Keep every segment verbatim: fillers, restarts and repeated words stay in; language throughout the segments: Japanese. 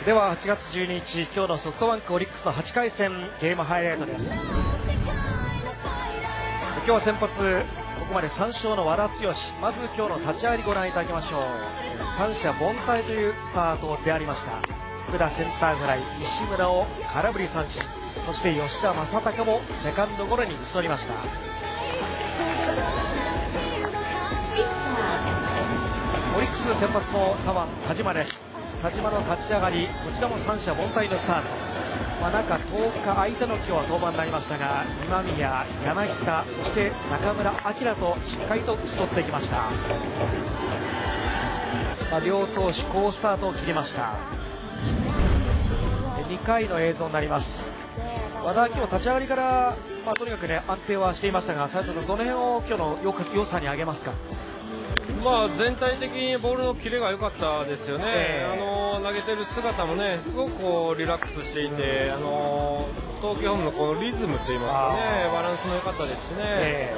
でははちがつじゅうににち、今日のソフトバンクオリックスのはちかい戦ゲームハイライトです。今日は先発、ここまでさん勝の和田毅。まず今日の立ち上がりご覧いただきましょう。三者凡退というスタートでありました。福田センターフライ、西村を空振り三振、そして吉田正尚もセカンドゴロに打ち取りました。オリックス先発の左腕田島です。田島の立ち上がり、こちらも三者凡退のスタート。まあ、中とおか空いての今日は登板になりましたが、今宮、柳田、そして中村晃としっかりと打ち取っていきました。まあ、両投手好スタートを切りました。にかいの映像になります。和田、今日立ち上がりから、まあ、とにかくね安定はしていましたが、斉藤さん、どの辺を今日のよか良さに挙げますか？ まあ、全体的にボールのキレが良かったですよね、 えー、 あの投げてる姿もね、すごくこうリラックスしていて、あの投球フォームのこのリズムといいますかね、バランスも良かったですしね。え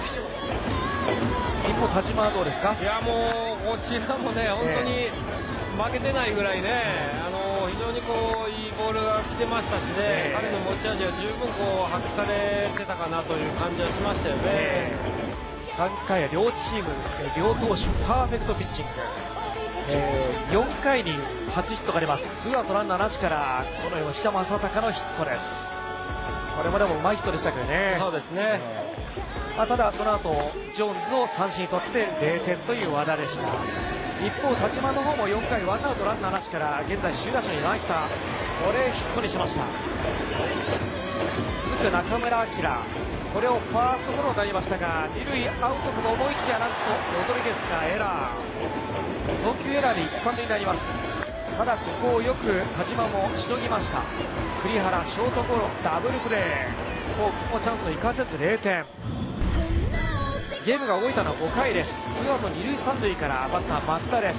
ー、一方、田島はどうですか？ いや、もうこちらもね、本当に負けてないぐらいね、あの非常にこういいボールが来てましたしね、えー、彼の持ち味は十分こう発揮されてたかなという感じはしましたよね。えーさんかいは両チーム、両投手パーフェクトピッチング、えー、よんかいに初ヒットが出ます。ツーアウトランナーなしからこの吉田正尚のヒットです。これもでもうまいヒットでしたけどね。 そうですね、 えーまあ、ただその後ジョーンズを三振に取ってれいてんという和田でした。一方、田島の方もよんかいワンアウトランナーなしから現在首位打者に柳田、これヒットにしました。続く中村晃、これをファーストゴロになりましたが、二塁アウトと思いきやなんとロドリゲスがエラー、送球エラーで一三塁になります。ただここをよく田島もしのぎました。栗原ショートゴロダブルプレー、ホークスもチャンスを生かせずれいてん。ゲームが動いたのはごかいです。ツーアウト二塁三塁からバッター松田です。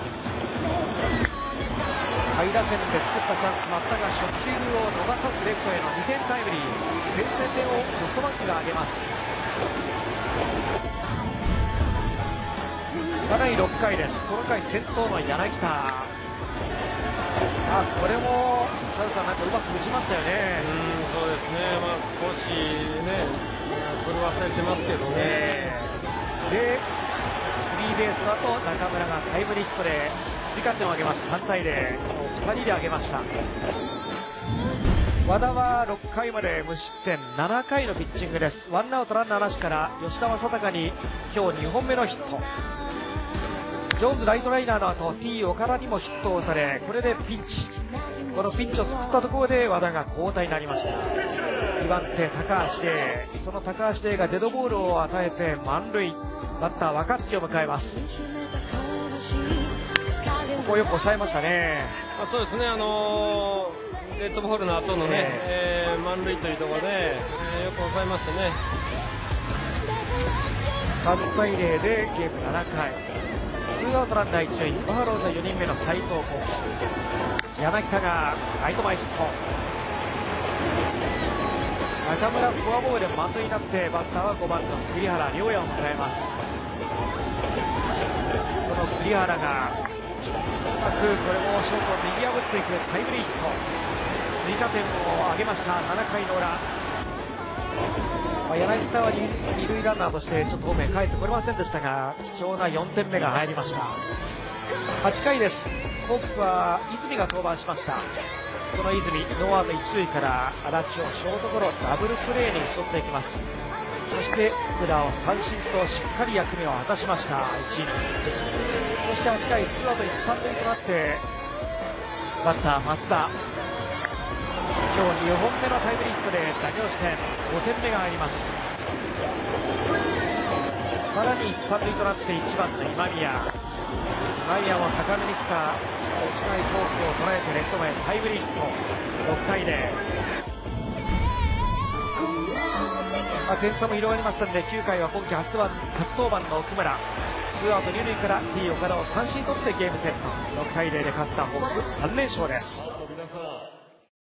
下位打線で作ったチャンス、松田が初球を逃さずレフトへのにてんタイムリー、先制点をソフトバンクが挙げます。さらにろっかいです。この回先頭の柳田、あこれもサルさん、なんかうまく打ちましたよね。 うん、そうですね、まあ、少しね狂わせてますけどね。 でスリーベースの後、中村がタイムリーヒットで追加点を挙げます。さんたいぜろ、ふたりで挙げました。和田はろっかいまで無失点、ななかいのピッチングです。ワンアウトランナーなしから吉田正尚に今日にほんめのヒット。ジョーンズライトライナーの後 T 岡田にもヒットを打たれ、これでピンチ、このピンチを作ったところで和田が交代になりました。にばん手高橋で、その高橋でがデッドボールを与えて満塁、バッター若月を迎えます。ここをよく抑えましたね。 あそうですね、あのー、デッドボールの後のね、えーえー、満塁というところで、えー、よく抑えましたね。 さんたいぜろでゲームななかい、ツーアウトランナー一塁、バファローズよにんめの斉藤幸輝、柳田がライト前ヒット、中村フォアボールで満塁になって、バッターはごばんの栗原陵矢を迎えます。その栗原がうまくこれもショートを右破っていくタイムリーヒット、追加点を挙げましたななかいの裏。まあ、柳田は 二, 二塁ランナーとしてちょっとホームへ帰ってこれませんでしたが、貴重なよんてんめが入りました。はちかいです。ホークスは泉が登板しました。その泉、ノーアウト一塁から足立をショートゴロダブルプレーに打ち取っていきます。そして福田を三振としっかり役目を果たしました。いちイニング、そしてはちかいツーアウト一三塁となってバッター松田、今日にほんめのタイムリーヒットで打点してごてんめが入ります。さらにいち三塁となっていちばんの今宮、今宮も高めに来た落ちないフォークを捉えてレフト前タイムリーヒット、ろくたいぜろ、まあ、点差も広がりましたのできゅうかいは今季初初登板の奥村、ツーアウト二塁から T 岡田を三振取ってゲームセット、ろくたいぜろで勝ったホークスさんれんしょうです。